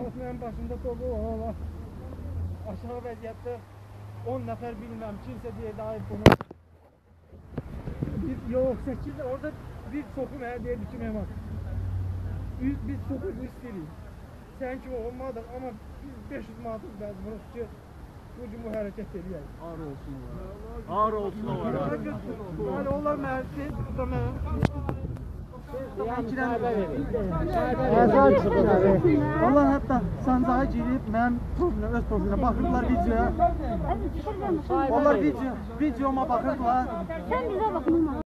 Çalışmayan başında dolu ola. Aşağı vəziyyətdə 10 nəfər bilməm, kimsə deyə dair bunu. Yox, 8 orada bir çoxu mənə deyirdi ki, Mehmet. Biz çoxu istəyirik. Sən kimi olmadıq, amma biz 500 manatız məcburuz ki, bugün bu hərəkət edəyək. Ağır olsun onlara. Ağır olsun onlara. Yani onlar mənə da mənə. Onlar hətta sancağa girib mənim öz profilimə baxırdılar videoya. Onlar videoma baxırdılar. Sen bize bakın.